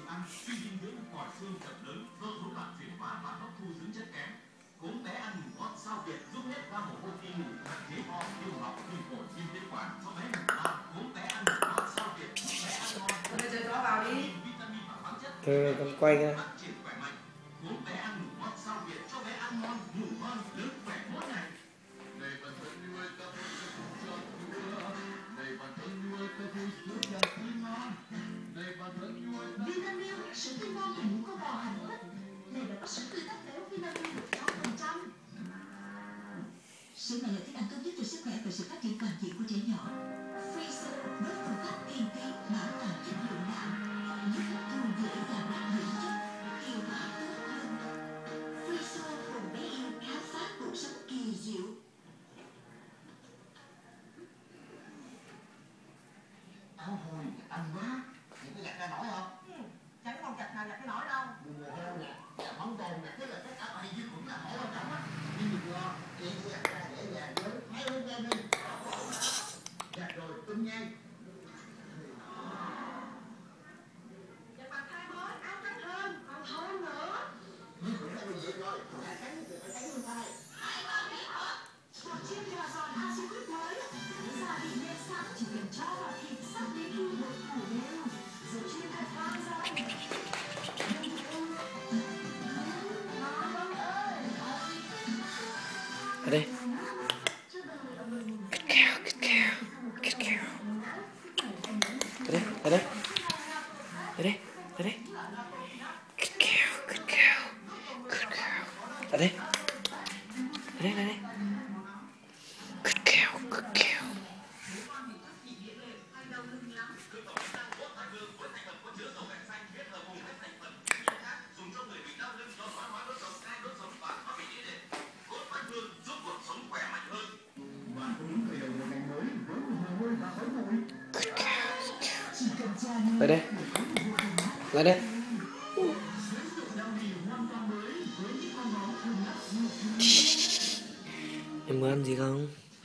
Thôi con quay ra. Vinamilk, sữa tươi ngon từ những con bò hạnh phúc. Này là có sữa tươi tách béo Vinamilk được 6%. Sữa này là thức ăn tốt nhất cho sức khỏe và sự phát triển toàn diện của trẻ nhỏ. Freezer với phương pháp tiên tiến bảo toàn chất lượng não, giúp hấp thu dễ dàng năng lượng chất, hiệu quả tốt hơn. Freezer cùng bé yêu khám phá cuộc sống kỳ diệu. Áo hôi ăn quá, những cái gạch ra nổi không? Chẳng có con gạch nào gạch cái nổi đâu. Mùa heo nè, và mắm tôm nè, tức là tất cả các vi khuẩn là hỏi quan trọng á. Nhưng đừng lo, chị sẽ gạch ra để về với mấy hôm lên đi. Gạch rồi, tung nhai. Gạch mặt thay mới, áo trắng hơn, còn thơm nữa. Vi khuẩn là gì rồi? Phải cánh thì phải cánh luôn thôi. Một chiếc gà giòn acid mới. Gia vị nêm sẵn chỉ cần cho vào thịt sắp đến khi một củ đều. Rồi chiên thật vang ra. Ở đây. Ở đây. Ở đây. Ở đây. Good cow. Good cow. Good cow. Ở đây. Ở đây. Ở đây. Good cow. Good cow. Lại đây. Lại đây. Em muốn ăn gì không?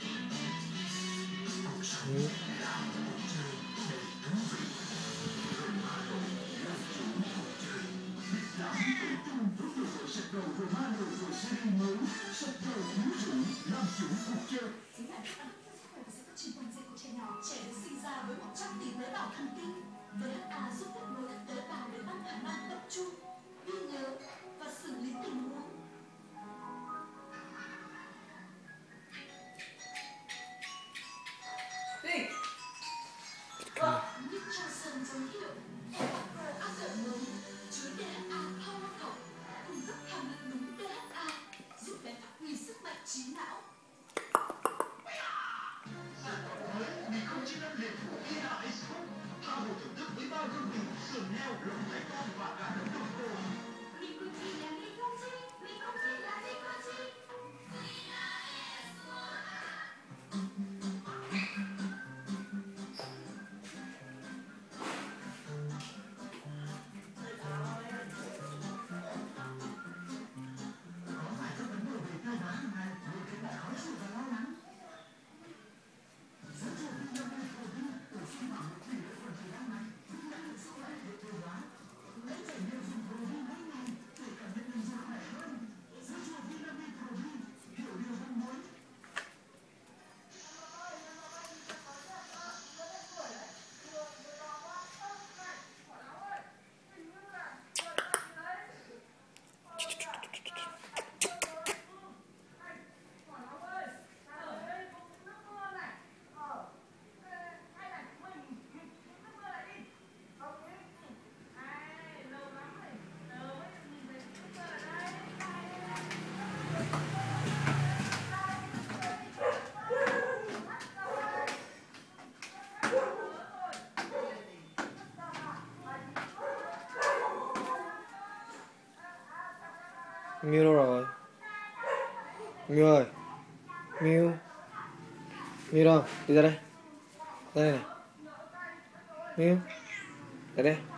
Trẻ được sinh ra với 100 tỷ tế bào thần kinh. VHA giúp kết nối các tế bào để tăng khả năng tập trung, ghi nhớ và xử lý tình huống. Nutrition dấu hiệu Evapo áp dụng mới chứa DHA Power cộng, cung cấp hàm lượng đúng DHA, giúp bé phát huy sức mạnh trí não. Miu đâu rồi? Miu ơi. Miu. Miu đâu? Đi ra đây. Đây này. Miu. Ra đây.